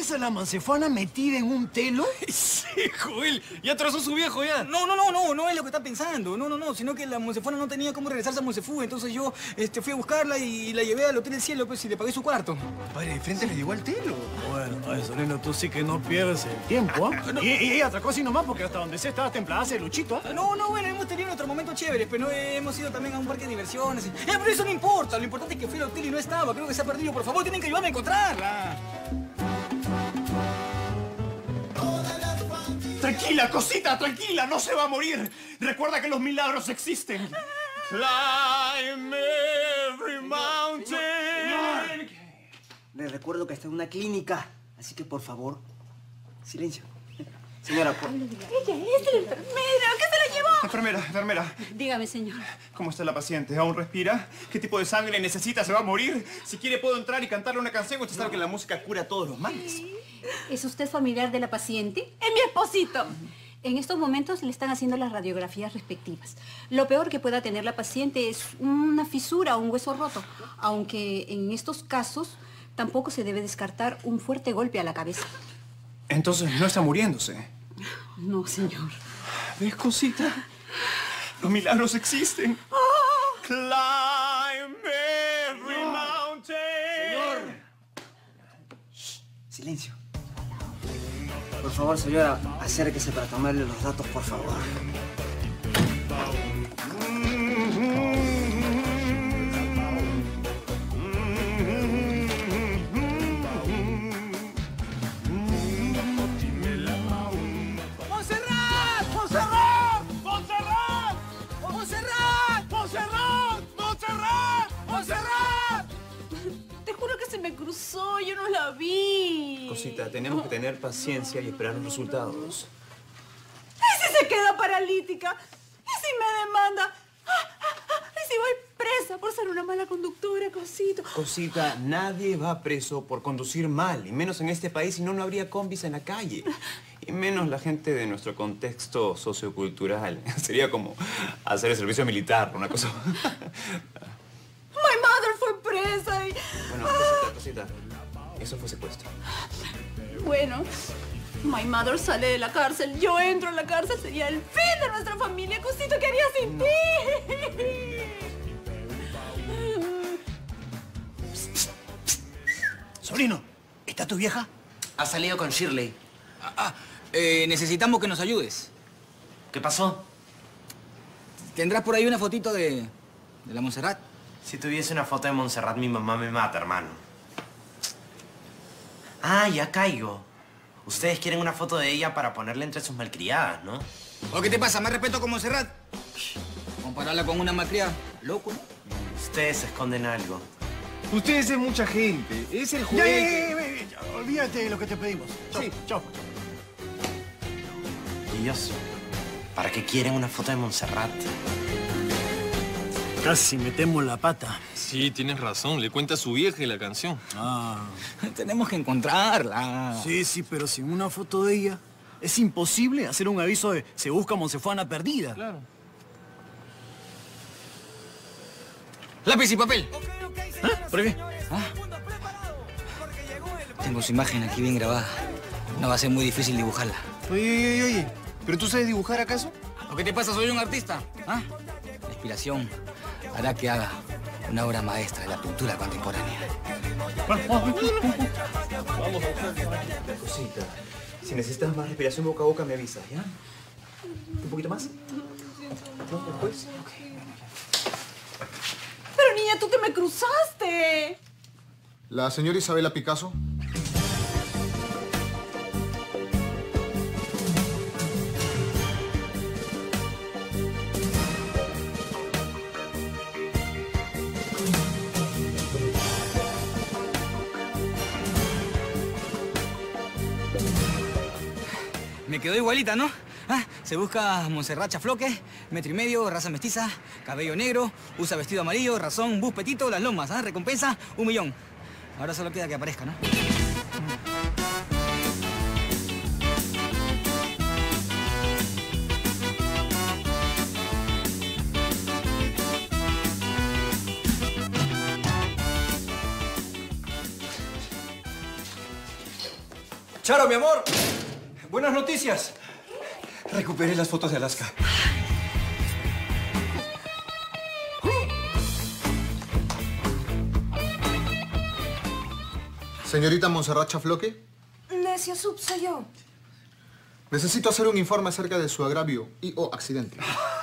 ¿Tienes a la Monsefona metida en un telo? Sí, Joel. Ya trazó su viejo, ya. No es lo que está pensando. No, sino que la Monsefona no tenía cómo regresarse a Monsefú. Entonces yo fui a buscarla y la llevé al Hotel del Cielo, pues, y le pagué su cuarto. Padre, de frente le llegó al telo. Bueno, ay, Solino, tú sí que no pierdes el tiempo, ¿ah? No. Y ella atracó así nomás porque hasta donde se estaba templada hace Luchito, ¿ah? No, bueno, hemos tenido nuestros momentos chéveres, pero hemos ido también a un parque de diversiones. Pero eso no importa. Lo importante es que fui al hotel y no estaba. Creo que se ha perdido. Por favor, tienen que ayudarme a encontrarla. Tranquila, cosita, tranquila. No se va a morir. Recuerda que los milagros existen. Climb every mountain. Les recuerdo que está en una clínica, así que por favor, silencio. Señora, por... Ella es la enfermera. ¿Qué se la llevó? Enfermera. Dígame, señor. ¿Cómo está la paciente? ¿Aún respira? ¿Qué tipo de sangre necesita? ¿Se va a morir? Si quiere puedo entrar y cantarle una canción. Usted sabe que la música cura todos los males. ¿Es usted familiar de la paciente? ¡Es mi esposito! En estos momentos le están haciendo las radiografías respectivas. Lo peor que pueda tener la paciente es una fisura o un hueso roto, aunque en estos casos tampoco se debe descartar un fuerte golpe a la cabeza. Entonces no está muriéndose. No, señor. ¿Ves, cosita? Los milagros existen. Climb every mountain. Señor. Shh, silencio. Por favor, señora, acérquese para tomarle los datos, por favor. Me cruzó, yo no la vi. Cosita, tenemos que tener paciencia y esperar los resultados. ¿Y si se queda paralítica? ¿Y si me demanda? ¿Y si voy presa por ser una mala conductora, Cosito? Cosita, nadie va preso por conducir mal, y menos en este país, si no, no habría combis en la calle. Y menos la gente de nuestro contexto sociocultural. Sería como hacer el servicio militar, una cosa... My mother fue presa y... Bueno, cosita, eso fue secuestro. Bueno, my mother sale de la cárcel, yo entro a la cárcel, sería el fin de nuestra familia. Cosito, ¿qué haría sin ti? Sobrino, ¿está tu vieja? Ha salido con Shirley. Necesitamos que nos ayudes. ¿Qué pasó? ¿Tendrás por ahí una fotito de la Montserrat? Si tuviese una foto de Montserrat, mi mamá me mata, hermano. Ah, ya caigo. Ustedes quieren una foto de ella para ponerla entre sus malcriadas, ¿no? ¿O qué te pasa? ¿Más respeto con Montserrat? Compararla con una malcriada. Loco, ¿no? Ustedes esconden algo. Ustedes es mucha gente. Es el juez. Ya, olvídate de lo que te pedimos. Chau, Sí. chau. ¿Y ellos? ¿Para qué quieren una foto de Montserrat? Casi metemos la pata. Sí, tienes razón. Le cuenta a su vieja y la canción. Tenemos que encontrarla. Sí, pero sin una foto de ella es imposible hacer un aviso de se busca Monsefona perdida. Claro. Lápiz y papel. ¿Por qué? Tengo su imagen aquí bien grabada. No va a ser muy difícil dibujarla. Oye. ¿Pero tú sabes dibujar acaso? ¿O qué te pasa? Soy un artista. La inspiración hará que haga una obra maestra de la pintura contemporánea. Cosita, si necesitas más respiración boca a boca, me avisas, ¿ya? ¿Un poquito más? ¿No? ¿Después? Pero niña, tú que me cruzaste. La señora Isabela Picasso. Me quedó igualita, ¿no? Se busca Montserrat Chafloque, 1,5 metros, raza mestiza, cabello negro, usa vestido amarillo, razón, bus petito, Las Lomas, recompensa, 1.000.000. Ahora solo queda que aparezca, ¿no? Charo, mi amor. Buenas noticias. Recuperé las fotos de Alaska. Señorita Montserrat Chafloque, Necio Sub, soy yo. necesito hacer un informe acerca de su agravio y o accidente.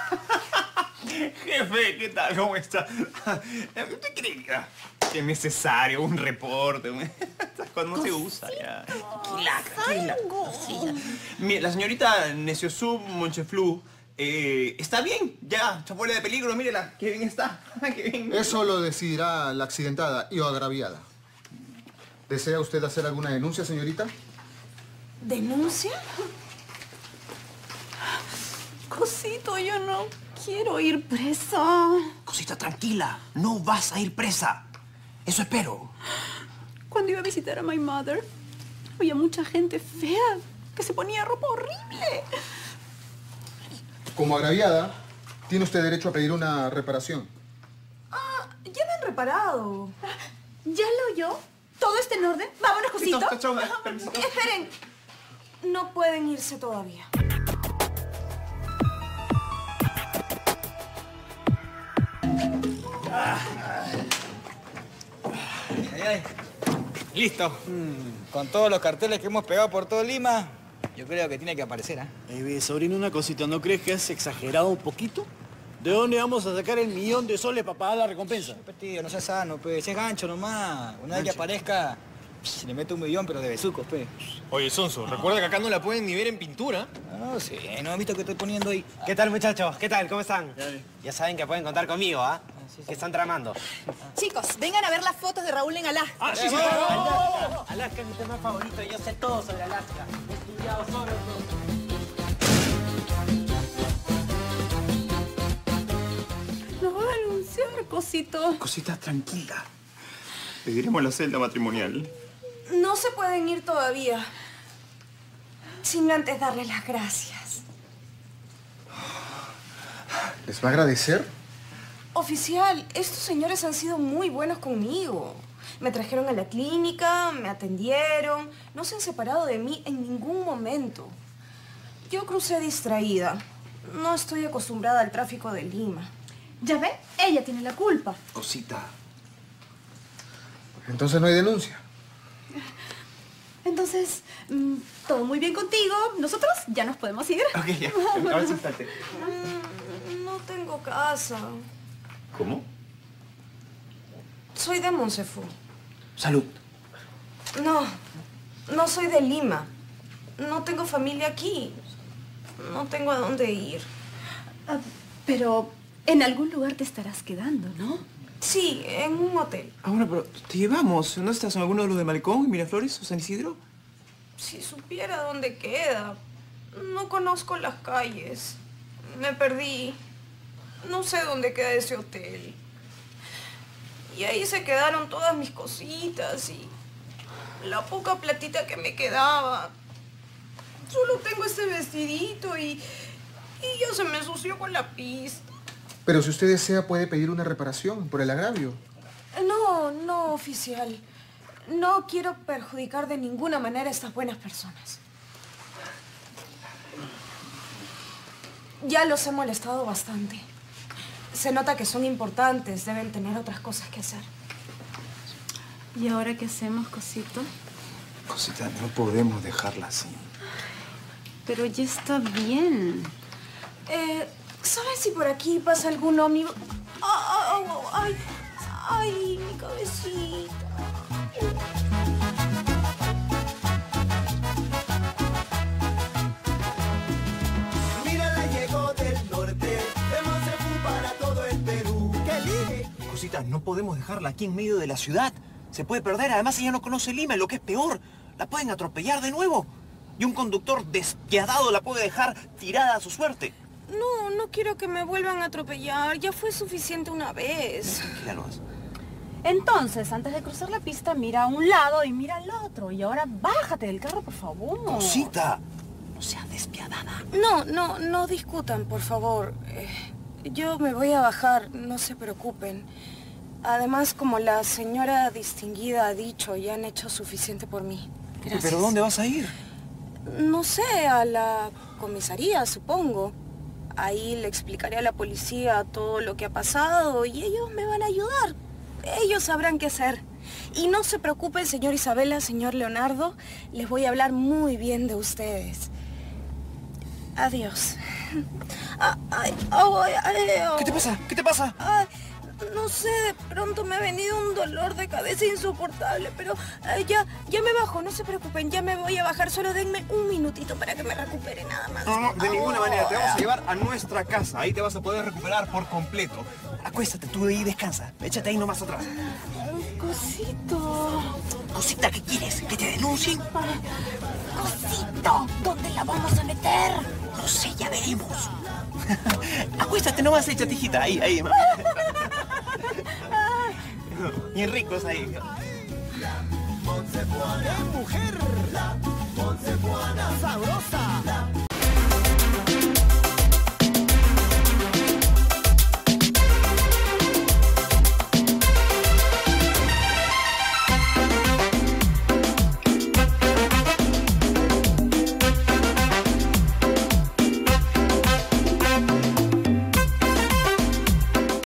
Jefe, ¿qué tal? ¿Cómo está? ¿Usted cree que es necesario un reporte? Cuando no se usa ya. Tranquila. Mire, la señorita Neciosub Moncheflu está bien, ya, fuera de peligro, mírela, qué bien está. Qué bien. Eso lo decidirá la accidentada y o agraviada. ¿Desea usted hacer alguna denuncia, señorita? ¿Denuncia? Cosito, yo no quiero ir presa. Cosita, tranquila. No vas a ir presa. Eso espero. Cuando iba a visitar a my mother, había mucha gente fea que se ponía ropa horrible. Como agraviada, tiene usted derecho a pedir una reparación. Ya me han reparado. ¿Ya lo oyó? ¿Todo está en orden? Vámonos, Cosito. Esperen. No pueden irse todavía. Listo. Con todos los carteles que hemos pegado por todo Lima, yo creo que tiene que aparecer, ¿eh? Sobrino, una cosita, ¿no crees que has exagerado un poquito? ¿De dónde vamos a sacar el $1.000.000 para pagar la recompensa? Tío, no seas sano, pues. Si es gancho nomás. Una vez que aparezca, se le mete 1 millón, pero de besucos, pe. Oye, Sonso, recuerda que acá no la pueden ni ver en pintura. No, sí, no he visto que estoy poniendo ahí. ¿Qué tal, muchachos? ¿Qué tal? ¿Cómo están? Ya saben que pueden contar conmigo, ¿ah? ¿Qué están tramando? Chicos, vengan a ver las fotos de Raúl en Alaska. Alaska es mi tema favorito y yo sé todo sobre Alaska. He estudiado sobre todo. Nos va a denunciar, Cosito. Cosita, tranquila. Pediremos la celda matrimonial. No se pueden ir todavía. Sin antes darles las gracias. ¿Les va a agradecer? Oficial, estos señores han sido muy buenos conmigo. Me trajeron a la clínica, me atendieron. No se han separado de mí en ningún momento. Yo crucé distraída. No estoy acostumbrada al tráfico de Lima. ¿Ya ve? Ella tiene la culpa. Cosita. Entonces no hay denuncia. Entonces, todo muy bien contigo. Nosotros ya nos podemos ir. Ok, ya. A ver si instante. No tengo casa. ¿Cómo? Soy de Monsefu. Salud. No soy de Lima. No tengo familia aquí. No tengo a dónde ir. Pero en algún lugar te estarás quedando, ¿no? Sí, en un hotel. Ah, bueno, pero te llevamos. ¿No estás en alguno de los de Malecón, Miraflores o San Isidro? Si supiera dónde queda. No conozco las calles. Me perdí. No sé dónde queda ese hotel. Y ahí se quedaron todas mis cositas y la poca platita que me quedaba. Solo tengo este vestidito y ya se me ensució con la pista. Pero si usted desea, puede pedir una reparación por el agravio. No, oficial. No quiero perjudicar de ninguna manera a estas buenas personas. Ya los he molestado bastante. Se nota que son importantes, deben tener otras cosas que hacer. ¿Y ahora qué hacemos, Cosito? Cosita, no podemos dejarla así. Pero ya está bien. ¿Saben si por aquí pasa algún ómnibus? ¡Ay, mi cabecita! Mírala, llegó del norte, de Monsefu para todo el Perú. ¡Qué lindo! Cosita, no podemos dejarla aquí en medio de la ciudad. Se puede perder. Además, ella no conoce Lima, lo que es peor. La pueden atropellar de nuevo. Y un conductor despiadado la puede dejar tirada a su suerte. No quiero que me vuelvan a atropellar. Ya fue suficiente una vez. Tranquila, no es. Entonces, antes de cruzar la pista, mira a un lado y mira al otro. Y ahora bájate del carro, por favor. Cosita, no seas despiadada. No discutan, por favor. Yo me voy a bajar, no se preocupen. Además, como la señora distinguida ha dicho, ya han hecho suficiente por mí. Gracias. ¿Pero dónde vas a ir? No sé, a la comisaría, supongo. Ahí le explicaré a la policía todo lo que ha pasado y ellos me van a ayudar. Ellos sabrán qué hacer. Y no se preocupen, señor Isabela, señor Leonardo. Les voy a hablar muy bien de ustedes. Adiós. ¿Qué te pasa? ¿Qué te pasa? Ay, no sé, de pronto me ha venido un dolor de cabeza insoportable, pero ya me bajo, no se preocupen, ya me voy a bajar, solo denme un minutito para que me recupere nada más. No, de ninguna manera, te vamos a llevar a nuestra casa, ahí te vas a poder recuperar por completo. Acuéstate tú ahí y descansa, échate ahí nomás atrás. Cosito. ¿Cosita qué quieres? ¿Que te denuncien? Cosito, ¿dónde la vamos a meter? No sé, ya veremos. Acuéstate nomás, échate, hijita, ahí, mami. Bien ricos ahí. Mujer.